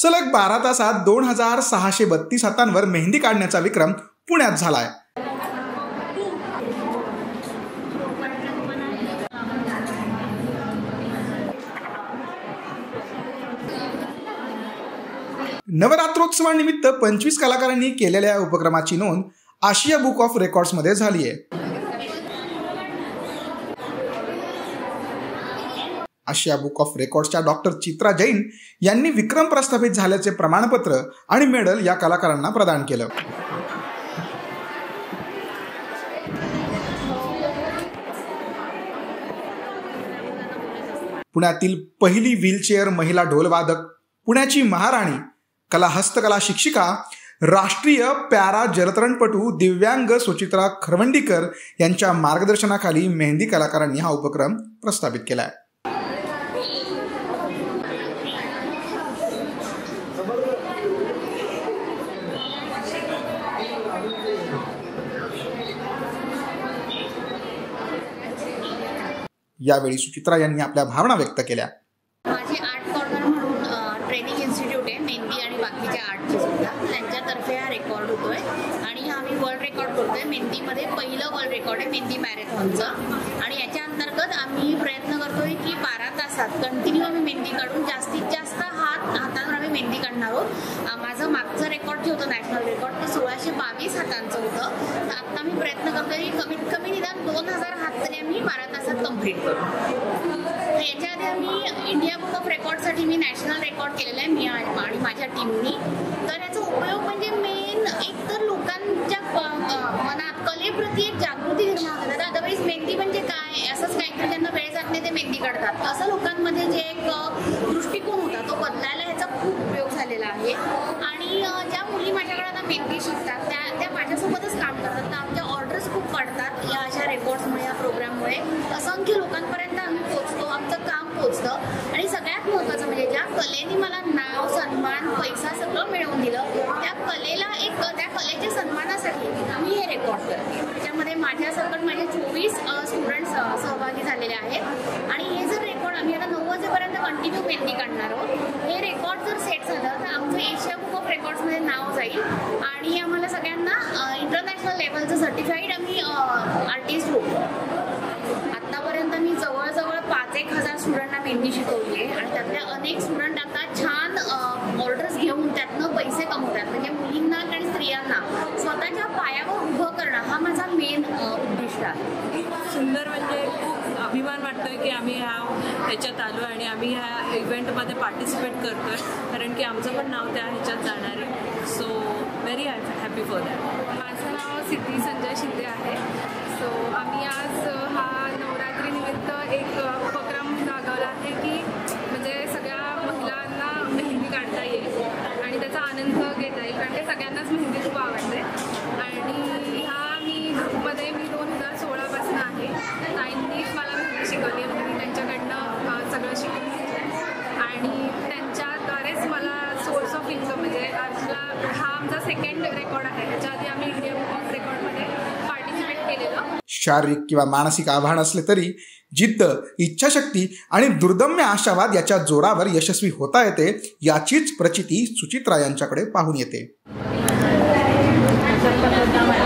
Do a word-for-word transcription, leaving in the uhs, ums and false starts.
सलग बारा तासात दोन हजार सहाशे बत्तीस हातांवर मेहंदी काढण्याचा विक्रम पुण्यात झालाय. नवरात्रोत्सवानिमित्त पंचवीस कलाकारांनी केलेल्या उपक्रमाची नोंद आशिया बुक ऑफ रेकॉर्ड्स मध्ये झाली आहे. आशिया बुक ऑफ रेकॉर्ड्सच्या डॉक्टर चित्रा जैन यांनी विक्रम प्रस्थापित झाल्याचे प्रमाणपत्र आणि मेडल या कलाकारांना प्रदान केलं. पुण्यातील पहिली व्हीलचेअर महिला ढोलवादक, पुण्याची महाराणी, कला हस्तकला शिक्षिका, राष्ट्रीय पॅरा जलतरणपटू दिव्यांग सुचित्रा खरवंडीकर यांच्या मार्गदर्शनाखाली मेहंदी कलाकारांनी हा उपक्रम प्रस्थापित केलाय. यावेळी सुचित्रा यांनी आपल्या भावना व्यक्त केल्या. माझे आर्ट कॉर्नर म्हणून ट्रेनिंग इन्स्टिट्यूट आहे मेहंदी आणि बाकीच्या आर्टचे सुद्धा, त्यांच्यातर्फे हा रेकॉर्ड होतोय आणि हा आम्ही वर्ल्ड रेकॉर्ड करतोय. मेहंदीमध्ये पहिलं वर्ल्ड रेकॉर्ड आहे मेहंदी मॅरेथॉनचं आणि याच्या अंतर्गत आम्ही प्रयत्न करतोय की बारा तासात कंटिन्यू आम्ही मेहंदी काढून जास्तीत जास्त हात हातांवर आम्ही मेहंदी काढणार आहोत. माझं मागचं रेकॉर्ड जे होतं नॅशनल रेकॉर्ड ते सोळाशे बावीस हातांचं होतं. तर आता मी प्रयत्न करतोय की कमीत कमी निदान दोन हजार हात तरी आम्ही बारा तासात कम्प्लीट करू. याच्या आधी आम्ही इंडिया बुक ऑफ रेकॉर्डसाठी मी नॅशनल रेकॉर्ड केलेला आहे मी आणि माझ्या टीमनी. तर याचा उपयोग म्हणजे मेन एक तर लोकांच्या मनात कलेप्रती एक जागृती निर्माण होतात. अदरवाईज मेहंदी म्हणजे काय असंच काहीतरी त्यांना वेळ जात नाही ते मेहंदी काढतात असं लोकांमध्ये जे एक दृष्टिकोन होता तो बदलायला ह्याचा खूप उपयोग झालेला आहे. आणि ज्या मुली माझ्याकडे आता मेहंदी शिकतात त्या त्या माझ्यासोबतच काम करतात. तर आमच्या ऑर्डर्स खूप वाढतात या अशा रेकॉर्ड्समुळे या प्रोग्राममुळे. असंख्य लोकांपर्यंत आम्ही पोहोचतो, आमचं काम पोहोचतं आणि सगळ्यात महत्त्वाचं म्हणजे ज्या कलेने मला नाव सन्मान पैसा सगळं मिळवून दिलं त्या कलेला एक त्या कलेच्या सन्मानासाठी मी हे रेकॉर्ड करते. त्याच्यामध्ये माझ्यासकट माझे चोवीस स्टुडंट्स सहभागी झालेले आहेत आणि हे जर रेकॉर्ड आम्ही आता नऊ वाजेपर्यंत कंटिन्यू मेहंदी काढणार आहोत. हे रेकॉर्ड जर सेट झालं तर आमचं एशिया बुक ऑफ रेकॉर्ड्समध्ये नाव जाईल आणि आम्हाला सगळ्यांना इंटरनॅशनल लेवलचं सर्टिफाईड आम्ही आर्टिस्ट होतो. आतापर्यंत मी जवळजवळ पाच एक हजार स्टुडंटना मेहंदी शिकवली आहे आणि त्यातल्या अनेक स्टुडंट आता छान ऑर्डर्स घेऊन त्यातनं पैसे कमवतात. म्हणजे मुलींना आणि स्त्रियांना स्वतःच्या पायावर उभं करणं हा माझा मेन उद्दिष्ट आहे. सुंदर म्हणजे खूप अभिमान वाटतोय की आम्ही ह्या ह्याच्यात आलो आणि आम्ही ह्या इव्हेंटमध्ये पार्टिसिपेट करतोय कारण की आमचं पण नाव त्या ह्याच्यात जाणार आहे. So very happy for that. माझं नाव सिद्धी संजय शिंदे आहे. सो आम्ही आज हा नवरात्रीनिमित्त एक उपक्रम राबवला आहे की म्हणजे सगळ्या महिलांना मेहंदी काढता येईल आणि त्याचा आनंद घेता येईल कारण ते सगळ्यांनाच मेहंदी खूप आवडते. आणि ह्या मी ग्रुपमध्ये मी दोन हजार सोळापासून आहे. ताईंनीच मला मेहंदी शिकवली म्हणजे मी त्यांच्याकडनं सगळं शिकून घेतलं आणि त्यांच्याद्वारेच मला सोर्स ऑफ इन्कम म्हणजे आजला हा आमचा सेकंड रेकॉर्ड आहे. त्याच्या आधी आम्ही इंडिया बुक ऑफ रेकॉर्डमध्ये पार्टिसिपेट केलेलं. शारीरिक किंवा मानसिक आव्हान असले तरी जिद्द, इच्छाशक्ती आणि दुर्दम्य आशावाद याच्या जोरावर यशस्वी होता येते याचीच प्रचिती सुचित्रा यांच्याकडे पाहून येते.